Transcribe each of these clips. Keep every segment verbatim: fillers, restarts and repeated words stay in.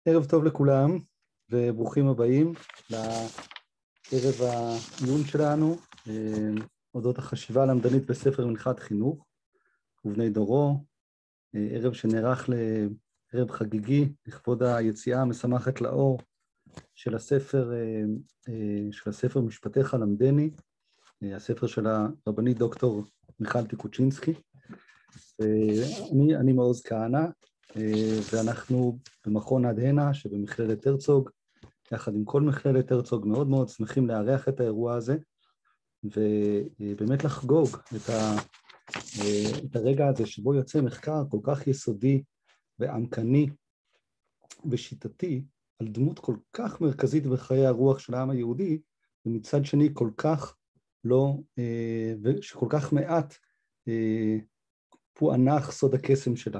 ערב טוב לכולם, וברוכים הבאים לערב העיון שלנו, אודות החשיבה הלמדנית בספר מנחת חינוך ובני דורו, ערב שנערך לערב חגיגי לכבוד היציאה המשמחת לאור של הספר, של הספר משפטיך למדני, הספר של הרבנית דוקטור מיכל טיקוצ'ינסקי. אני, אני מעוז כהנא, ואנחנו במכון הדהנה שבמכללת הרצוג, יחד עם כל מכללת הרצוג, מאוד מאוד שמחים לארח את האירוע הזה, ובאמת לחגוג את, ה, את הרגע הזה שבו יוצא מחקר כל כך יסודי ועמקני ושיטתי, על דמות כל כך מרכזית בחיי הרוח של העם היהודי, ומצד שני כל כך לא, ושכל כך מעט פוענח סוד הקסם שלה.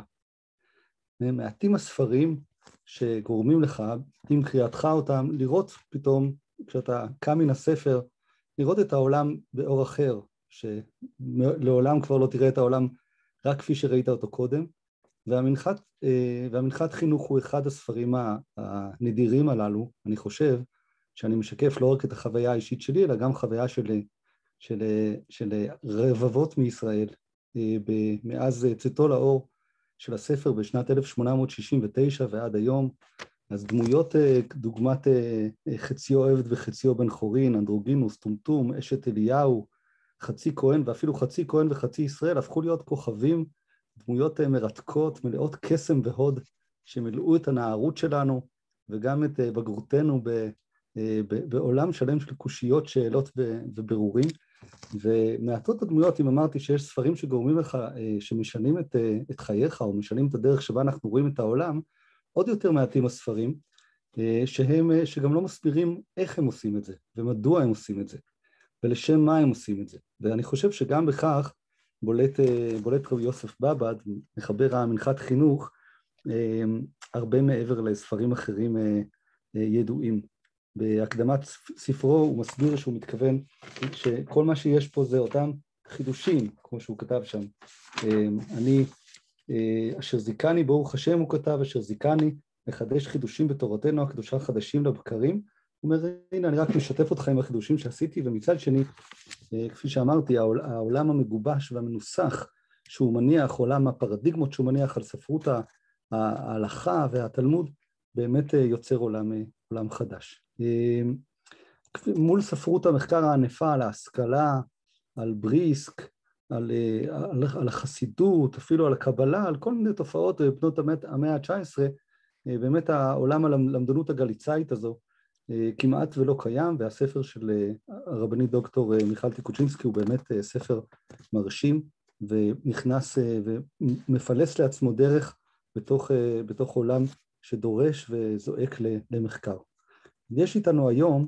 מעטים הספרים שגורמים לך, עם קריאתך אותם, לראות פתאום, כשאתה קם מן הספר, לראות את העולם באור אחר, שלעולם כבר לא תראה את העולם רק כפי שראית אותו קודם, והמנחת, והמנחת חינוך הוא אחד הספרים הנדירים הללו, אני חושב, שאני משקף לא רק את החוויה האישית שלי, אלא גם חוויה של, של, של רבבות מישראל, מאז צאתו לאור של הספר בשנת אלף שמונה מאות שישים ותשע ועד היום. אז דמויות דוגמת חציו עבד וחציו בן חורין, אנדרוגינוס, טומטום, אשת אליהו, חצי כהן ואפילו חצי כהן וחצי ישראל הפכו להיות כוכבים, דמויות מרתקות, מלאות קסם והוד, שמילאו את הנערות שלנו וגם את בגרותנו ב, ב, בעולם שלם של קושיות, שאלות ובירורים. ומעטות הדמויות, אם אמרתי שיש ספרים שגורמים לך, שמשנים את, את חייך, או משנים את הדרך שבה אנחנו רואים את העולם, עוד יותר מעטים הספרים, שהם, שגם לא מסבירים איך הם עושים את זה, ומדוע הם עושים את זה, ולשם מה הם עושים את זה. ואני חושב שגם בכך בולט, בולט רבי יוסף בבד, מחבר המנחת חינוך, הרבה מעבר לספרים אחרים ידועים. בהקדמת ספרו הוא מסביר שהוא מתכוון שכל מה שיש פה זה אותם חידושים, כמו שהוא כתב שם. אני, אשר זיקני, ברוך השם הוא כתב, אשר זיקני, מחדש חידושים בתורתנו הקדושה חדשים לבקרים. הוא אומר, הנה אני רק משתף אותך עם החידושים שעשיתי, ומצד שני, כפי שאמרתי, העולם המגובש והמנוסח שהוא מניח, עולם הפרדיגמות שהוא מניח על ספרות ההלכה והתלמוד, באמת יוצר עולם, עולם חדש. מול ספרות המחקר הענפה על ההשכלה, על בריסק, על, על, על החסידות, אפילו על הקבלה, על כל מיני תופעות בנות המאה ה-תשע עשרה, באמת העולם הלמדנות הגליצאית הזו כמעט ולא קיים, והספר של הרבנית דוקטור מיכל טיקוצ'ינסקי הוא באמת ספר מרשים, ונכנס ומפלס לעצמו דרך בתוך, בתוך עולם שדורש וזועק למחקר. יש איתנו היום,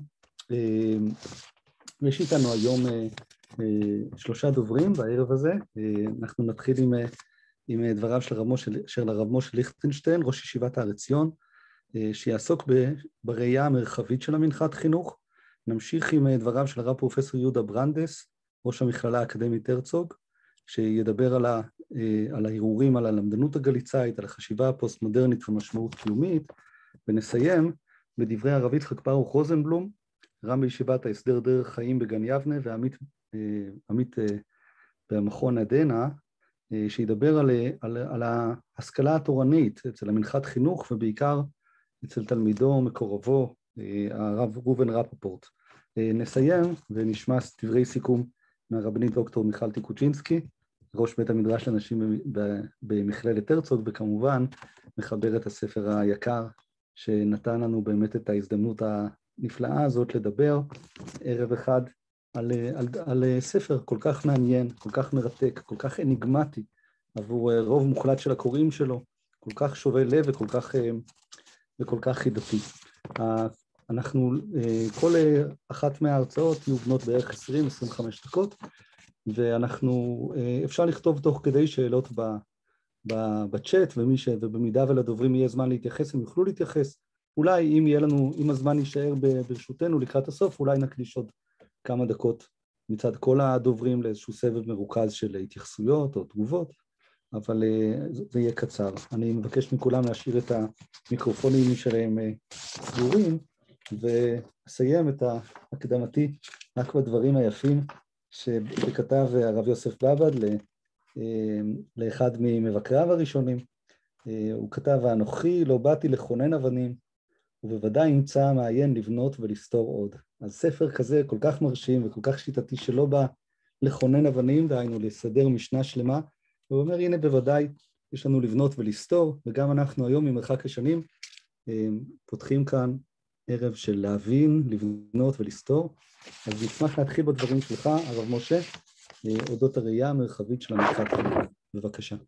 יש איתנו היום שלושה דוברים בערב הזה. אנחנו נתחיל עם, עם דבריו של הרב משה, של הרב משה ליכטנשטיין, ראש ישיבת הר עציון, שיעסוק בראייה המרחבית של המנחת חינוך. נמשיך עם דבריו של הרב פרופסור יהודה ברנדס, ראש המכללה האקדמית הרצוג, שידבר על, ה, על ההרהורים על הלמדנות הגליצאית, על החשיבה הפוסט-מודרנית ומשמעות קיומית, ונסיים בדברי הרב יצחק ברוך רוזנבלום, רם בישיבת ההסדר דרך חיים בגן יבנה, ועמית עמית במכון הדהנה, שידבר על, על, על ההשכלה התורנית אצל המנחת חינוך, ובעיקר אצל תלמידו מקורבו, הרב ראובן רפפורט. נסיים ונשמע דברי סיכום מהרבנית דוקטור מיכל טיקוצ'ינסקי, ראש בית המדרש לנשים במכללת הרצוג, וכמובן מחבר את הספר היקר שנתן לנו באמת את ההזדמנות הנפלאה הזאת לדבר ערב אחד על, על, על ספר כל כך מעניין, כל כך מרתק, כל כך אניגמטי עבור רוב מוחלט של הקוראים שלו, כל כך שובה לב וכל כך, וכל כך חידתי. אנחנו, כל אחת מההרצאות יהיו בנות בערך עשרים עד עשרים וחמש דקות, ואנחנו, אפשר לכתוב תוך כדי שאלות ב, ב, בצ'אט, ומי ש, ובמידה ולדוברים יהיה זמן להתייחס, הם יוכלו להתייחס. אולי אם יהיה לנו, אם הזמן יישאר ברשותנו לקראת הסוף, אולי נקדיש עוד כמה דקות מצד כל הדוברים לאיזשהו סבב מרוכז של התייחסויות או תגובות, אבל זה יהיה קצר. אני מבקש מכולם להשאיר את המיקרופונים שלהם סגורים, ואסיים את ההקדמתי רק בדברים היפים שכתב הרב יוסף בבד לאחד ממבקריו הראשונים. הוא כתב, "אנוכי לא באתי לכונן אבנים, ובוודאי ימצא מעיין לבנות ולסתור עוד." אז ספר כזה כל כך מרשים וכל כך שיטתי שלא בא לכונן אבנים, דהיינו לסדר משנה שלמה, והוא אומר, הנה בוודאי יש לנו לבנות ולסתור, וגם אנחנו היום ממרחק השנים פותחים כאן ערב של להבין, לבנות ולסתור. אז נשמח להתחיל בדברים שלך, הרב משה, אודות הראייה המרחבית של המרחק. בבקשה.